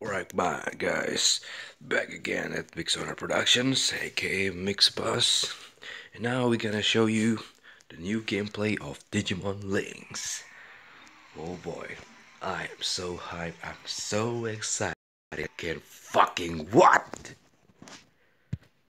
Alright, bye guys. Back again at Mixona Productions, aka Mixbus. And now we're gonna show you the new gameplay of Digimon Links. Oh boy, I am so hyped, I'm so excited, I can't fucking what?